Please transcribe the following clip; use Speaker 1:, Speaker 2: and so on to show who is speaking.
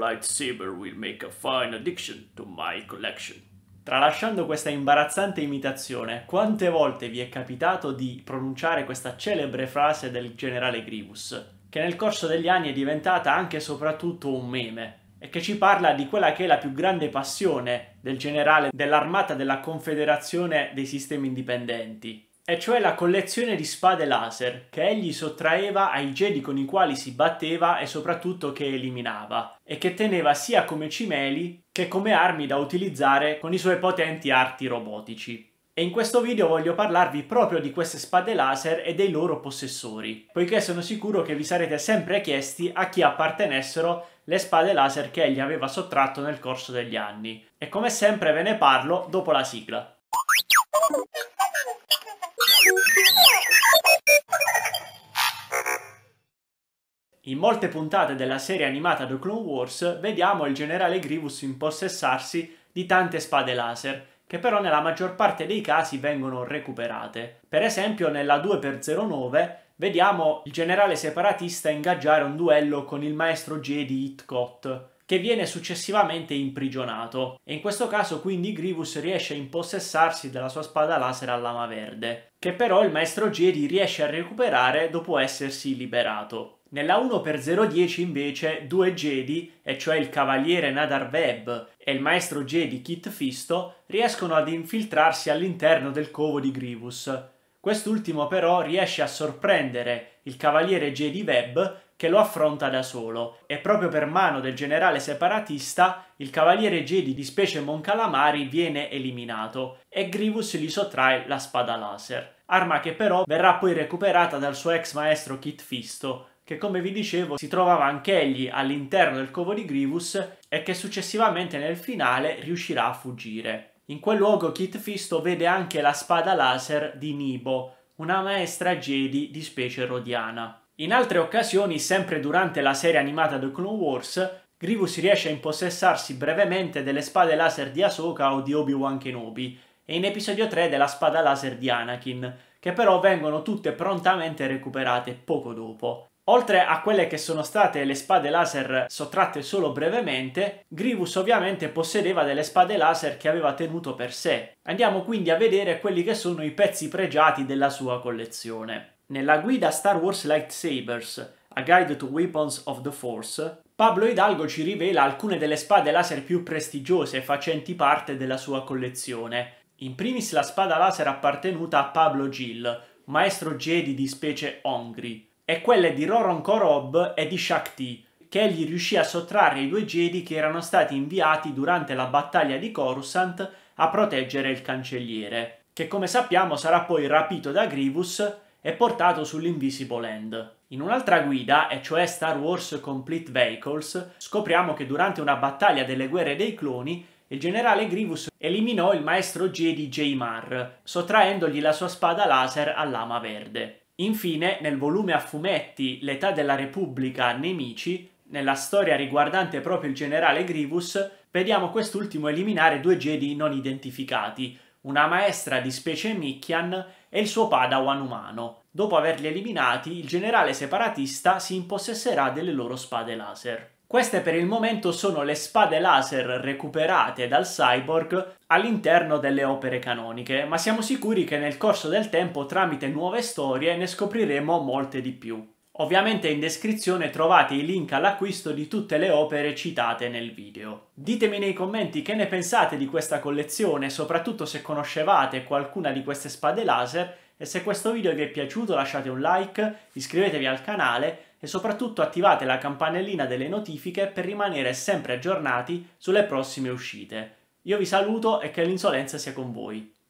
Speaker 1: lightsaber will make a fine addition to my collection.
Speaker 2: Tralasciando questa imbarazzante imitazione, quante volte vi è capitato di pronunciare questa celebre frase del generale Grievous, che nel corso degli anni è diventata anche e soprattutto un meme, e che ci parla di quella che è la più grande passione del generale dell'armata della Confederazione dei Sistemi Indipendenti, e cioè la collezione di spade laser che egli sottraeva ai Jedi con i quali si batteva e soprattutto che eliminava, e che teneva sia come cimeli che come armi da utilizzare con i suoi potenti arti robotici. E in questo video voglio parlarvi proprio di queste spade laser e dei loro possessori, poiché sono sicuro che vi sarete sempre chiesti a chi appartenessero le spade laser che egli aveva sottratto nel corso degli anni. E come sempre ve ne parlo dopo la sigla. In molte puntate della serie animata The Clone Wars vediamo il generale Grievous impossessarsi di tante spade laser, che però nella maggior parte dei casi vengono recuperate. Per esempio nella 2x09 vediamo il generale separatista ingaggiare un duello con il maestro Jedi Hit Kot, che viene successivamente imprigionato, e in questo caso quindi Grievous riesce a impossessarsi della sua spada laser a lama verde, che però il maestro Jedi riesce a recuperare dopo essersi liberato. Nella 1x010 invece due Jedi, e cioè il cavaliere Nadar Vebb e il maestro Jedi Kit Fisto, riescono ad infiltrarsi all'interno del covo di Grievous. Quest'ultimo però riesce a sorprendere il cavaliere Jedi Vebb, che lo affronta da solo, e proprio per mano del generale separatista il cavaliere Jedi di specie Mon Calamari viene eliminato e Grievous gli sottrae la spada laser, arma che però verrà poi recuperata dal suo ex maestro Kit Fisto, che come vi dicevo si trovava anch'egli all'interno del covo di Grievous e che successivamente nel finale riuscirà a fuggire. In quel luogo Kit Fisto vede anche la spada laser di Neebo, una maestra Jedi di specie rodiana. In altre occasioni, sempre durante la serie animata The Clone Wars, Grievous riesce a impossessarsi brevemente delle spade laser di Ahsoka o di Obi-Wan Kenobi, e in episodio 3 della spada laser di Anakin, che però vengono tutte prontamente recuperate poco dopo. Oltre a quelle che sono state le spade laser sottratte solo brevemente, Grievous ovviamente possedeva delle spade laser che aveva tenuto per sé. Andiamo quindi a vedere quelli che sono i pezzi pregiati della sua collezione. Nella guida Star Wars Lightsabers, A Guide to Weapons of the Force, Pablo Hidalgo ci rivela alcune delle spade laser più prestigiose facenti parte della sua collezione. In primis la spada laser appartenuta a Pablo Gill, maestro Jedi di specie Hongri, e quelle di Roron Korob e di Shakti, che egli riuscì a sottrarre ai due Jedi che erano stati inviati durante la battaglia di Coruscant a proteggere il cancelliere, che come sappiamo sarà poi rapito da Grievous e portato sull'Invisible End. In un'altra guida, e cioè Star Wars Complete Vehicles, scopriamo che durante una battaglia delle guerre dei cloni il generale Grievous eliminò il maestro Jedi Jaimar, sottraendogli la sua spada laser a lama verde. Infine, nel volume a fumetti L'età della Repubblica Nemici, nella storia riguardante proprio il generale Grievous, vediamo quest'ultimo eliminare due Jedi non identificati, una maestra di specie Michian e il suo padawan umano. Dopo averli eliminati, il generale separatista si impossesserà delle loro spade laser. Queste per il momento sono le spade laser recuperate dal cyborg all'interno delle opere canoniche, ma siamo sicuri che nel corso del tempo, tramite nuove storie, ne scopriremo molte di più. Ovviamente in descrizione trovate i link all'acquisto di tutte le opere citate nel video. Ditemi nei commenti che ne pensate di questa collezione, soprattutto se conoscevate qualcuna di queste spade laser, e se questo video vi è piaciuto lasciate un like, iscrivetevi al canale e soprattutto attivate la campanellina delle notifiche per rimanere sempre aggiornati sulle prossime uscite. Io vi saluto e che l'insolenza sia con voi.